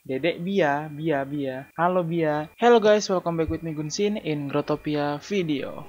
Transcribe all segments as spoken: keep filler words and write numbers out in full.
Dedek Bia, Bia, Bia. Halo Bia. Hello guys, welcome back with me Gunsin in Grotopia video.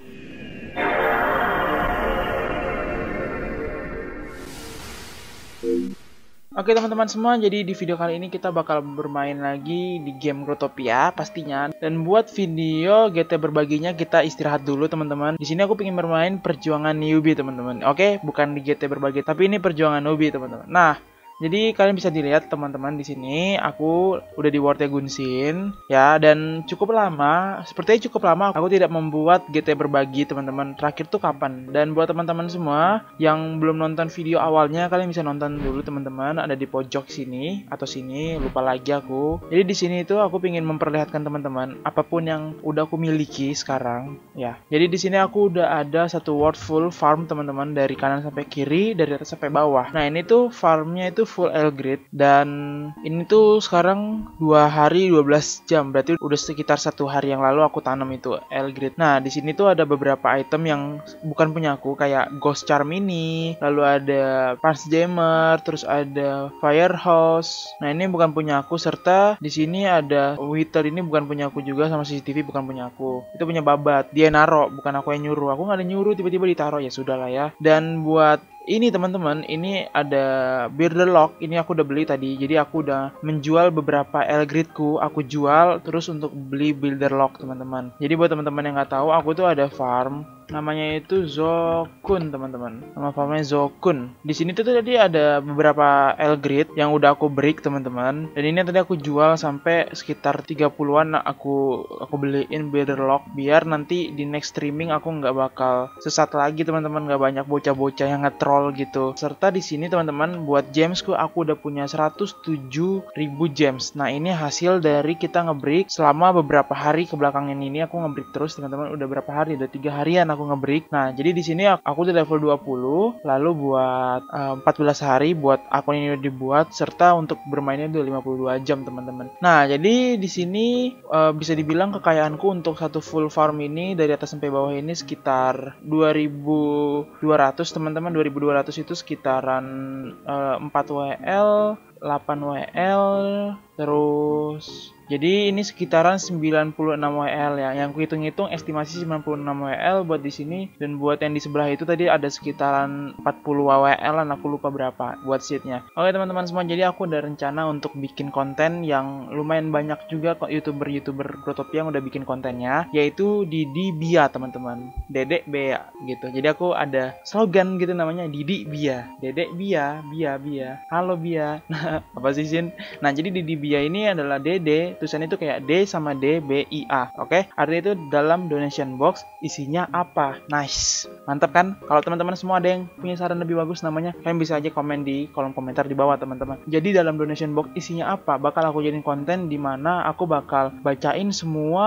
Oke teman-teman semua, jadi di video kali ini kita bakal bermain lagi di game Grotopia pastinya. Dan buat video G T berbaginya kita istirahat dulu teman-teman. Di sini aku pengen bermain perjuangan newbie teman-teman. Oke, bukan di G T berbagi, tapi ini perjuangan newbie teman-teman. Nah, jadi kalian bisa dilihat teman-teman di sini aku udah di World Gunsin ya, dan cukup lama, sepertinya cukup lama aku tidak membuat G T berbagi teman-teman. Terakhir tuh kapan? Dan buat teman-teman semua yang belum nonton video awalnya, kalian bisa nonton dulu teman-teman, ada di pojok sini atau sini, lupa lagi aku. Jadi di sini itu aku ingin memperlihatkan teman-teman apapun yang udah aku miliki sekarang ya. Jadi di sini aku udah ada satu world full farm teman-teman, dari kanan sampai kiri, dari atas sampai bawah. Nah, ini tuh farmnya itu full L-grade, dan ini tuh sekarang dua hari dua belas jam, berarti udah sekitar satu hari yang lalu aku tanam itu L-grade. Nah, di sini tuh ada beberapa item yang bukan punya aku, kayak Ghost Charm ini, lalu ada Punch Jammer, terus ada Firehouse. Nah, ini bukan punya aku, serta di sini ada Wither, ini bukan punya aku juga, sama C C T V bukan punya aku. Itu punya Babat, dia naro, bukan aku yang nyuruh. Aku nggak ada nyuruh, tiba-tiba ditaruh, ya sudahlah ya. Dan buat ini teman-teman, ini ada Builder Lock, ini aku udah beli tadi. Jadi aku udah menjual beberapa L-grade ku, aku jual terus untuk beli Builder Lock teman-teman. Jadi buat teman-teman yang nggak tahu, aku tuh ada farm namanya itu Zokun teman-teman. Nama farmnya Zokun. Di sini tuh tadi ada beberapa L-grade yang udah aku break teman-teman. Dan ini tadi aku jual sampai sekitar tiga puluhan. Nah, aku aku beliin Builder Lock biar nanti di next streaming aku nggak bakal sesat lagi teman-teman, nggak banyak bocah-bocah yang nge-troll gitu. Serta di sini teman-teman, buat gemsku aku udah punya seratus tujuh ribu gems. Nah, ini hasil dari kita ngebreak selama beberapa hari kebelakangan ini. Aku ngebreak terus teman-teman, udah berapa hari? Udah tiga harian aku ngebreak. Nah, jadi di sini aku udah level dua puluh, lalu buat uh, empat belas hari buat akun ini udah dibuat, serta untuk bermainnya udah lima puluh dua jam teman-teman. Nah, jadi di sini uh, bisa dibilang kekayaanku untuk satu full farm ini dari atas sampai bawah ini sekitar dua ribu dua ratus teman-teman. Dua ribu dua ratus itu sekitaran uh, empat W L, delapan W L, terus jadi ini sekitaran sembilan puluh enam W L ya. Yang kuhitung-hitung estimasi sembilan puluh enam W L buat di sini, dan buat yang di sebelah itu tadi ada sekitaran empat puluh W L, dan aku lupa berapa buat seatnya. Oke teman-teman semua, jadi aku ada rencana untuk bikin konten yang lumayan banyak juga kok, YouTuber-YouTuber Grotopia yang udah bikin kontennya, yaitu Didi Bia teman-teman. Dedek Bia gitu. Jadi aku ada slogan gitu namanya, Didi Bia. Dedek Bia, Bia Bia. Halo Bia. Nah, apa sih Sin? Nah, jadi Didi Bia ini adalah Dede, tulisannya itu kayak D sama D B I A. Oke, artinya itu dalam donation box isinya apa. Nice, mantap kan? Kalau teman-teman semua ada yang punya saran lebih bagus namanya, kalian bisa aja komen di kolom komentar di bawah teman-teman. Jadi dalam donation box isinya apa, bakal aku jadiin konten di mana aku bakal bacain semua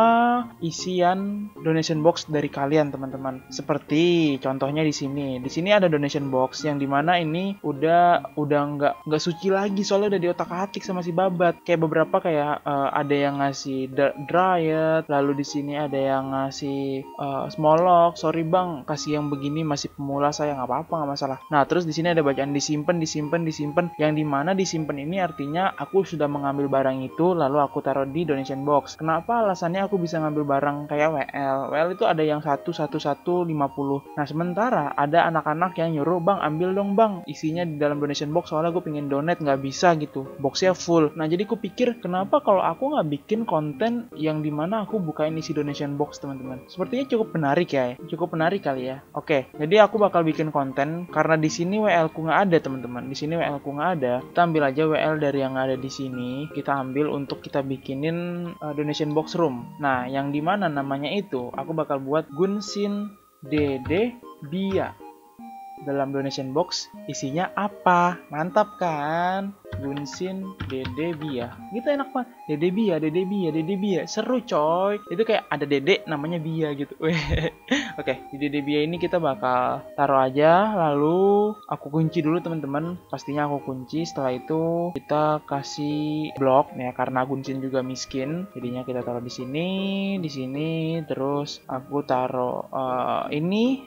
isian donation box dari kalian teman-teman. Seperti contohnya di sini di sini ada donation box yang dimana ini udah udah nggak nggak suci lagi, soalnya udah diotak-atik sama si Babat. Kayak beberapa kayak uh, ada yang ngasih Dryad, lalu di sini ada yang ngasih uh, Smolok. Sorry bang, kasih yang begini, masih pemula saya, nggak apa-apa, nggak masalah. Nah, terus di sini ada bacaan disimpan, disimpan, disimpan. Yang dimana disimpan ini artinya aku sudah mengambil barang itu lalu aku taruh di donation box. Kenapa alasannya aku bisa ngambil barang kayak W L? W L itu ada yang satu, satu, satu, lima puluh. Nah, sementara ada anak-anak yang nyuruh, bang ambil dong bang isinya di dalam donation box, soalnya gue pengen donate, nggak bisa gitu, boxnya full. Nah, jadi aku pikir kenapa kalau aku nggak bikin konten yang dimana aku bukain isi donation box teman-teman. Sepertinya cukup menarik ya, cukup menarik kali ya. Oke, jadi aku bakal bikin konten karena di sini W L ku nggak ada teman-teman. Di sini W L ku nggak ada. Kita ambil aja W L dari yang ada di sini, kita ambil untuk kita bikinin uh, donation box room. Nah, yang dimana namanya itu aku bakal buat Gunsin Dede Bia. Dalam donation box isinya apa? Mantap kan? Gunsin Dede Bia. Gitu enak banget. Dede Bia, Dede Bia, Dede Bia. Seru coy. Itu kayak ada Dede namanya Bia gitu. Oke, di Dede Bia ini kita bakal taruh aja, lalu aku kunci dulu teman-teman. Pastinya aku kunci. Setelah itu kita kasih blok ya, karena Gunsin juga miskin. Jadinya kita taruh di sini, di sini, terus aku taruh uh, ini. Nah,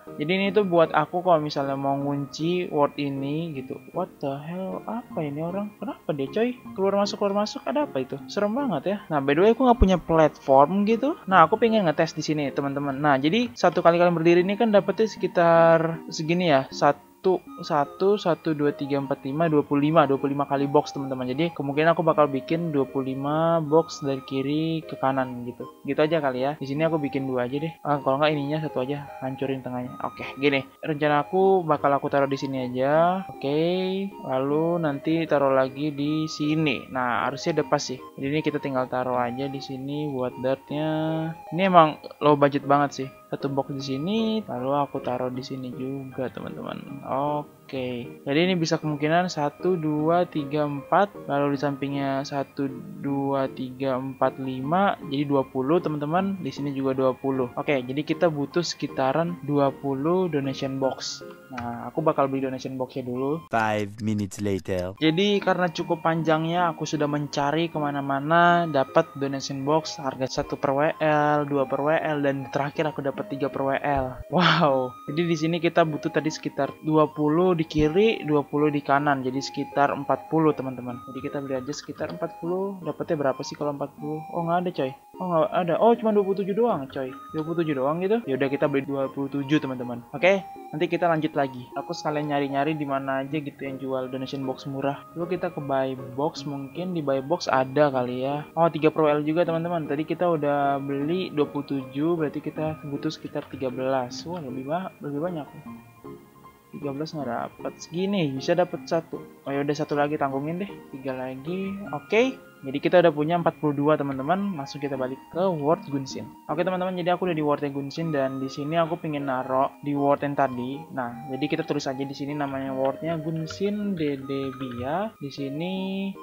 Jadi ini tuh buat aku kalau misalnya mau ngunci word ini gitu. What the hell? Apa ini orang? Kenapa dia coy? Keluar masuk keluar masuk ada apa itu? Serem banget ya. Nah, by the way aku nggak punya platform gitu. Nah, aku pengen ngetes di sini teman-teman. Nah, jadi satu kali kalian berdiri ini kan dapetnya sekitar segini ya. Satu satu satu dua tiga empat lima dua puluh lima dua puluh lima kali box teman-teman. Jadi kemungkinan aku bakal bikin dua puluh lima box dari kiri ke kanan gitu. Gitu aja kali ya. Di sini aku bikin dua aja deh. Ah, kalau nggak ininya satu aja, hancurin tengahnya. Oke, gini. Rencana aku bakal aku taruh di sini aja. Oke. Lalu nanti taruh lagi di sini. Nah, harusnya udah pas sih. Jadi ini kita tinggal taruh aja di sini buat dartnya. Ini emang low budget banget sih. Satu box di sini, lalu aku taruh di sini juga teman-teman. Oke, jadi ini bisa kemungkinan satu, dua, tiga, empat, lalu di sampingnya satu, dua, tiga, empat, lima, jadi dua puluh teman-teman. Di sini juga dua puluh. Oke, jadi kita butuh sekitaran dua puluh donation box. Nah, aku bakal beli donation boxnya dulu. Five minutes later. Jadi karena cukup panjangnya, aku sudah mencari kemana-mana, dapat donation box harga satu per W L, dua per W L, dan terakhir aku dapat tiga per W L. Wow. Jadi di sini kita butuh tadi sekitar dua puluh di kiri, dua puluh di kanan. Jadi sekitar empat puluh teman-teman. Jadi kita beli aja sekitar empat puluh. Dapatnya berapa sih kalau empat puluh? Oh, nggak ada coy. Oh, nggak ada. Oh, cuma dua puluh tujuh doang coy. dua puluh tujuh doang gitu. Ya udah kita beli dua puluh tujuh teman-teman. Oke, nanti kita lanjut lagi. Aku sekalian nyari-nyari di mana aja gitu yang jual donation box murah. Lalu kita ke buy box, mungkin di buy box ada kali ya. Oh, tiga per W L juga teman-teman. Tadi kita udah beli dua puluh tujuh, berarti kita butuh sekitar tiga belas. Wah, lebih banyak, lebih banyak. tiga belas nggak dapat. Segini bisa dapat satu. Oh ya udah, satu lagi tanggungin deh. Tiga lagi. Oke. Jadi kita udah punya empat puluh dua teman-teman. Langsung kita balik ke word Gunsin. Oke teman-teman, jadi aku udah di wordnya Gunsin dan di sini aku pengen naro di word yang tadi. Nah, jadi kita tulis aja di sini namanya wordnya Gunsin Dedebia. Di sini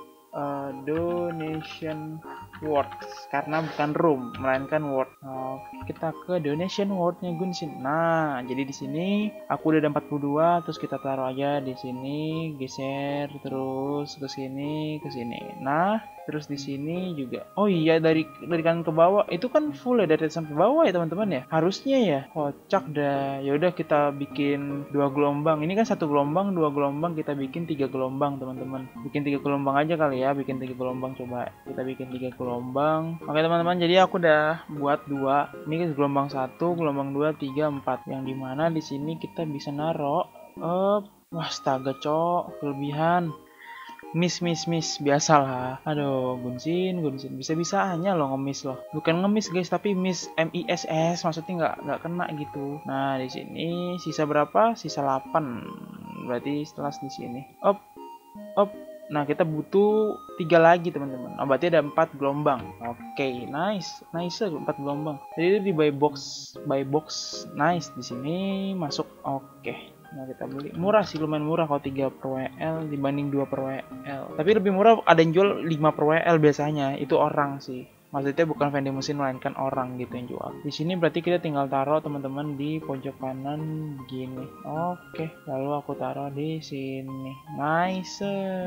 uh, donation words karena bukan room melainkan word. Nah, kita ke donation wordnya Gunsin. Nah, jadi di sini aku udah ada empat puluh dua, terus kita taruh aja di sini, geser terus ke sini, ke sini. Nah, terus di sini juga. Oh iya, dari dari kanan ke bawah itu kan full ya, dari atas sampai bawah ya teman-teman ya. Harusnya ya. Kocak dah. Ya udah kita bikin dua gelombang. Ini kan satu gelombang, dua gelombang, kita bikin tiga gelombang teman-teman. Bikin tiga gelombang aja kali ya, bikin tiga gelombang coba. Kita bikin tiga gelombang. Oke teman-teman, jadi aku udah buat dua. Ini gelombang satu, gelombang dua, tiga, empat. Yang dimana di sini kita bisa naro. Up. Wah, astaga cok, kelebihan. Miss, miss, miss, biasalah. Aduh, Gunsin, Gunsin, bisa-bisanya loh ngemis loh. Bukan ngemis guys, tapi miss, M I S S, maksudnya nggak nggak kena gitu. Nah, di sini sisa berapa? Sisa delapan. Berarti setelah di sini. Up, up. Nah, kita butuh tiga lagi teman-teman. Oh, berarti ada empat gelombang. Oke, okay, nice, nice, empat gelombang. Jadi itu di buy box, buy box, nice. Di sini masuk, oke. Okay. Nah, kita beli murah sih, lumayan murah kalau tiga per W L dibanding dua per W L. Tapi lebih murah ada yang jual lima per W L biasanya. Itu orang sih. Maksudnya bukan vending mesin melainkan orang gitu yang jual. Di sini berarti kita tinggal taruh teman-teman di pojok kanan begini. Oke, lalu aku taruh di sini. Nice.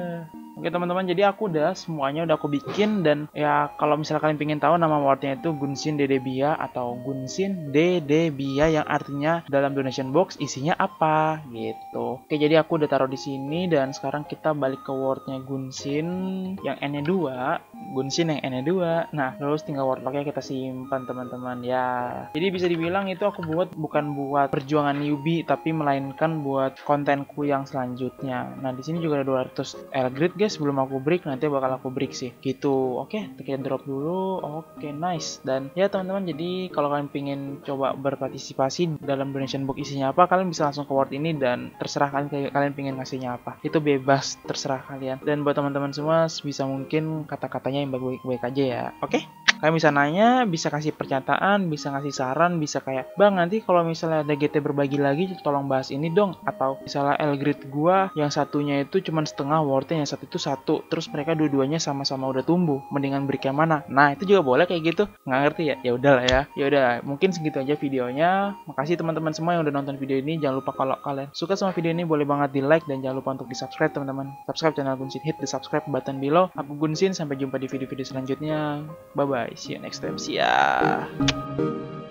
Oke teman-teman, jadi aku udah semuanya udah aku bikin, dan ya kalau misalnya kalian pengen tahu nama wordnya itu Gunsin Dedebia atau Gunsin Dedebia yang artinya dalam donation box isinya apa gitu. Oke, jadi aku udah taruh di sini dan sekarang kita balik ke wordnya Gunsin yang N-nya dua, Gunsin yang N-nya dua. Nah, terus tinggal wordlocknya kita simpan teman-teman ya. Jadi bisa dibilang itu aku buat bukan buat perjuangan newbie, tapi melainkan buat kontenku yang selanjutnya. Nah, di sini juga ada dua ratus L grid guys, sebelum aku break nanti bakal aku break sih gitu. Oke, kita drop dulu. Oke, nice. Dan ya teman-teman, jadi kalau kalian pengen coba berpartisipasi dalam donation box isinya apa, kalian bisa langsung ke word ini dan terserah kalian kalian pengen ngasihnya apa. Itu bebas, terserah kalian. Dan buat teman-teman semua bisa mungkin kata-katanya yang baik-baik aja ya. Oke, kalian bisa nanya, bisa kasih pernyataan, bisa ngasih saran, bisa kayak, "Bang, nanti kalau misalnya ada G T berbagi lagi, tolong bahas ini dong." Atau misalnya L grid gua yang satunya itu cuma setengah wordnya, yang satu itu satu, terus mereka dua-duanya sama-sama udah tumbuh, mendingan break yang mana? Nah, itu juga boleh kayak gitu. Nggak ngerti ya? Ya udahlah ya. Ya udah, mungkin segitu aja videonya. Makasih teman-teman semua yang udah nonton video ini. Jangan lupa kalau kalian suka sama video ini, boleh banget di like, dan jangan lupa untuk di subscribe teman-teman. Subscribe channel Gunsin, hit the subscribe button below. Aku Gunsin, sampai jumpa di video-video selanjutnya. Bye bye, see you next time. See ya.